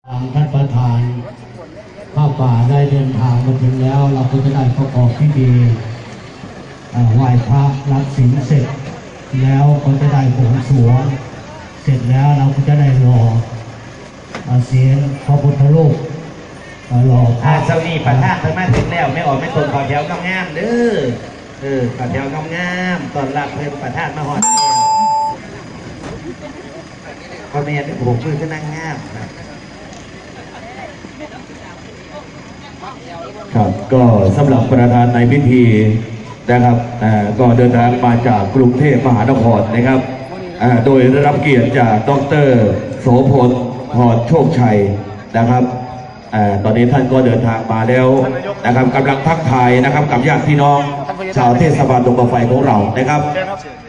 ท่านประธานข้าป่าได้เดินทางมาถึงแล้วเราก็จะได้ประกอบพิธีไหว้พระรับศีลเสร็จแล้วก็จะได้บวงสรวงเสร็จแล้วเราก็จะได้รอเสียงพระพุทธรูปรอพระเจ้านี่ประธานเพิ่งมาถึงแล้วไม่ออกไม่ตนขอแถวงามๆเด้อขอแถวงามๆตอนรับเพิ่งประธานมาหอดพอเมียผมเพิ่งจะนั่งงามครับก็สำหรับประธานในพิธีนะครับก็เดินทางมาจากกรุงเทพมหานครนะครับโดยได้รับเกียรติจากดร.โสพลพรโชคชัยนะครับตอนนี้ท่านก็เดินทางมาแล้วนะครับกำลังทักทายนะครับกับญาติพี่น้องชาวเทศบาลดงมะไฟของเรานะครับ